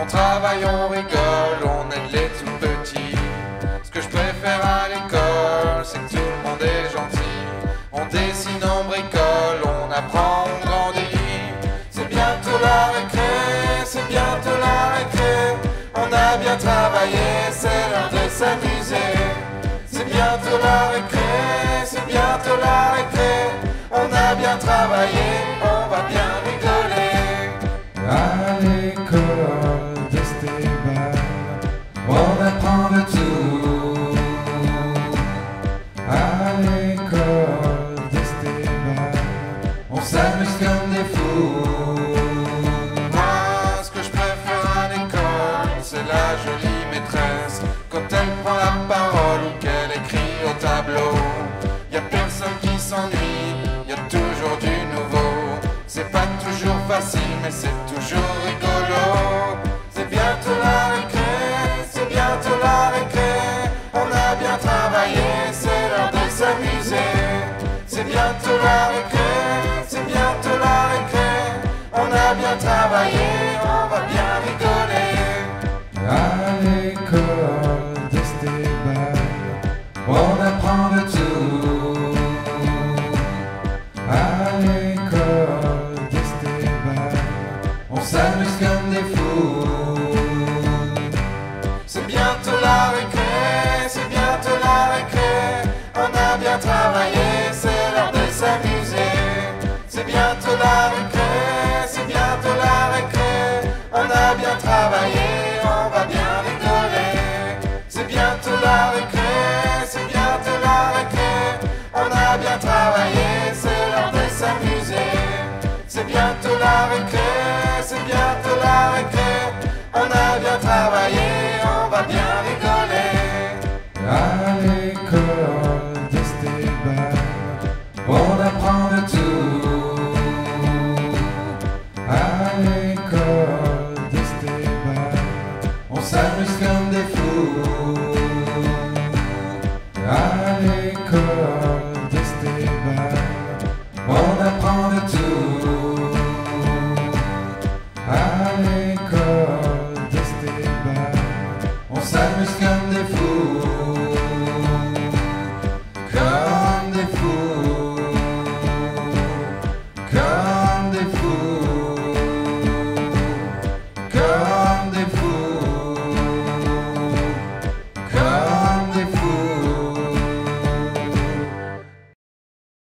On travaille, on rigole, on aide les tout petits. Ce que je préfère à l'école, c'est que tout le monde est gentil. On dessine, on bricole, on apprend, on grandit. C'est bientôt la récré, c'est bientôt la récré. On a bien travaillé, c'est l'heure de s'amuser. C'est bientôt la récré, c'est bientôt la récré. On a bien travaillé, on va bien rigoler. À l'école d'Esteban, on apprend de tout. À l'école d'Esteban, on s'amuse comme des fous. Moi, ce que je préfère à l'école, c'est la jolie maîtresse. Quand elle prend la parole ou qu'elle écrit au tableau, y a personne qui s'ennuie, y a toujours du nouveau. C'est pas toujours facile, mais c'est toujours rigolo. C'est bientôt la récré, c'est bientôt la récré. On a bien travaillé, c'est l'heure de s'amuser. C'est bientôt la récré, c'est bientôt la récré. On a bien travaillé, on va bien rigoler. À l'école d'Esteban, on apprend de tout. À l'école d'Esteban, on s'amuse comme des fous. C'est bientôt la récré, c'est bientôt la récré. On a bien travaillé, c'est l'heure de s'amuser. C'est bientôt la récré, c'est bientôt la récré. On a bien travaillé, on va bien rigoler. C'est bientôt la récré, c'est bientôt la récré. On a bien travaillé, c'est l'heure de s'amuser. C'est bientôt la récré, c'est bientôt la récré. On a bien travaillé, on va bien rigoler. À l'école d'Esteban, on apprend de tout. À l'école d'Esteban, on s'amuse comme des fous. À l'école d'Esteban, on apprend de tout.